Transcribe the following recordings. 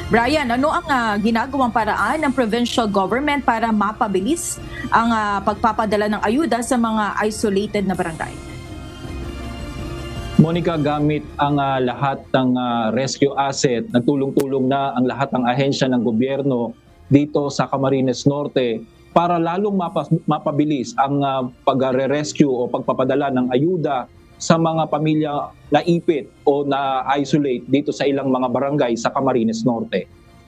Brian, ano ang ginagawang paraan ng provincial government para mapabilis ang pagpapadala ng ayuda sa mga isolated na barangay? Monica, gamit ang lahat ng rescue asset, nagtulong-tulong na ang lahat ng ahensya ng gobyerno dito sa Camarines Norte para lalong mapabilis ang pagre-rescue o pagpapadala ng ayuda sa mga pamilya na ipit o na isolate dito sa ilang mga barangay sa Camarines Norte.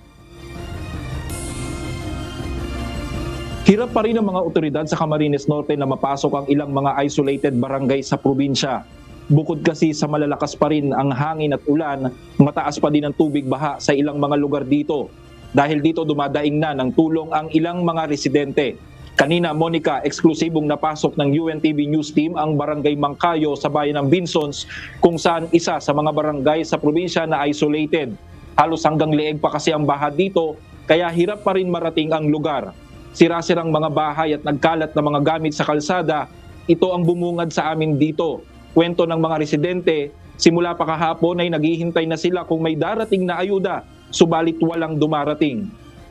Hirap pa rin ang mga otoridad sa Camarines Norte na mapasok ang ilang mga isolated barangay sa probinsya. Bukod kasi sa malalakas pa rin ang hangin at ulan, mataas pa din ang tubig baha sa ilang mga lugar dito. Dahil dito dumadaing na ng tulong ang ilang mga residente. Kanina, Monica, eksklusibong napasok ng UNTV News Team ang Barangay Mangkayo sa bayan ng Binsons kung saan isa sa mga barangay sa probinsya na isolated. Halos hanggang leeg pa kasi ang baha dito kaya hirap pa rin marating ang lugar. Sira-sirang mga bahay at nagkalat na mga gamit sa kalsada, ito ang bumungad sa amin dito. Kwento ng mga residente, simula pa kahapon ay naghihintay na sila kung may darating na ayuda, subalit walang dumarating.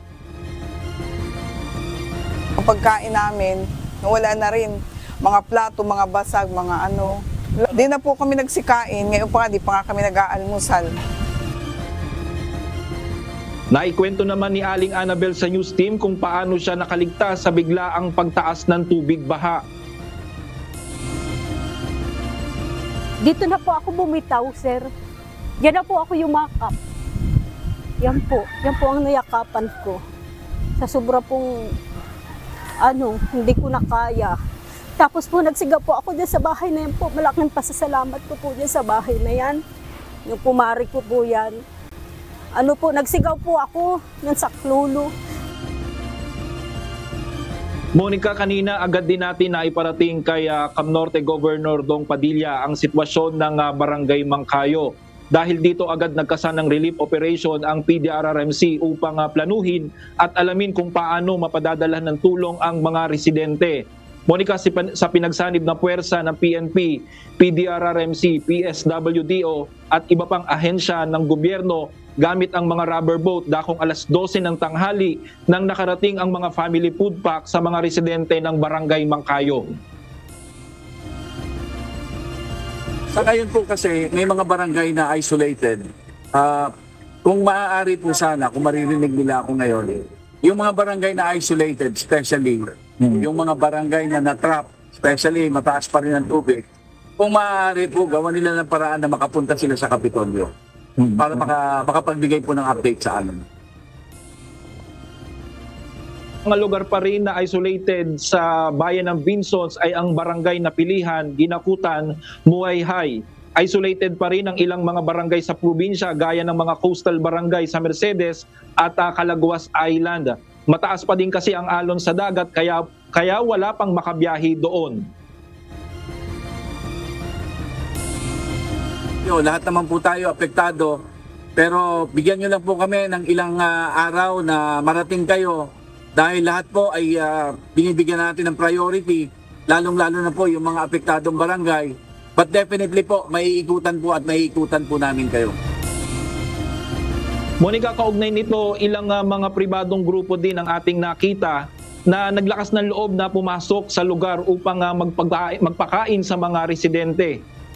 Ang pagkain namin, wala na rin. Mga plato, mga basag, mga ano. Di na po kami nagsikain. Ngayon pa, di pa nga kami nag-aalmusal. Naikwento naman ni Aling Annabel sa news team kung paano siya nakaligtas sa biglaang pagtaas ng tubig baha. Dito na po ako bumitaw, sir. Diyan na po ako yumakap. Yan po ang nayakapan ko. Sa sobra pong hindi ko na kaya. Tapos po nagsiga po ako dyan sa bahay na yan po. Malaking pasasalamat ko po dyan sa bahay na yan. Yung pumari ko po yan. Nagsigaw po ako ng saklolo. Monica, kanina agad din natin na iparating kay Camnorte Governor Dong Padilla ang sitwasyon ng Barangay Mangkayo. Dahil dito agad nagkasan ng relief operation ang PDRRMC upang planuhin at alamin kung paano mapadadala ng tulong ang mga residente. Monica, sa pinagsanib na puwersa ng PNP, PDRRMC, PSWDO at iba pang ahensya ng gobyerno gamit ang mga rubber boat dakong alas 12 ng tanghali nang nakarating ang mga family food pack sa mga residente ng Barangay Mangkayo. Sa ngayon po kasi may mga barangay na isolated. Kung maaari po sana, kung maririnig nila ako ngayon, yung mga barangay na isolated, especially yung mga barangay na na-trap, especially mataas pa rin ang tubig, kung maaari po, gawan nila ng paraan na makapunta sila sa Kapitolyo para makapagbigay po ng update sa amin. Mga lugar pa rin na isolated sa bayan ng Binsons ay ang barangay na Pilihan, Ginakutan, Muayhay. Isolated pa rin ang ilang mga barangay sa probinsya gaya ng mga coastal barangay sa Mercedes at Calaguas Island. Mataas pa din kasi ang alon sa dagat kaya wala pang makabiyahe doon. Lahat naman po tayo apektado, pero bigyan nyo lang po kami ng ilang araw na marating kayo. Dahil lahat po ay binibigyan natin ng priority, lalong-lalo na po yung mga apektadong barangay. But definitely po, maiikutan po namin kayo. Monica, kaugnay nito, ilang mga pribadong grupo din ang ating nakita na naglakas ng loob na pumasok sa lugar upang magpakain sa mga residente.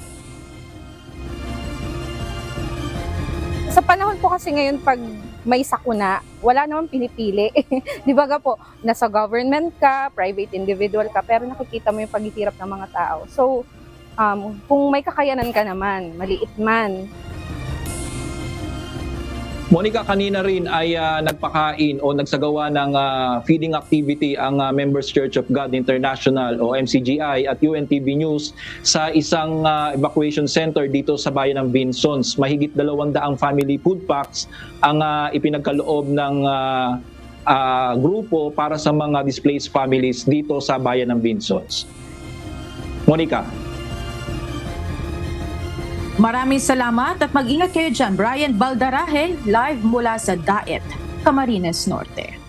Sa panahon po kasi ngayon, pag may sakuna, wala namang pinipili. Di ba po, nasa government ka, private individual ka, pero nakikita mo yung paghihirap ng mga tao. So, kung may kakayanan ka naman, maliit man. Monica, kanina rin ay nagpakain o nagsagawa ng feeding activity ang Members Church of God International o MCGI at UNTV News sa isang evacuation center dito sa bayan ng Binsons. Mahigit 200 family food packs ang ipinagkaloob ng grupo para sa mga displaced families dito sa bayan ng Binsons. Monica. Maraming salamat at mag-ingat kayo dyan. Brian Baldarahe, live mula sa Daet, Camarines Norte.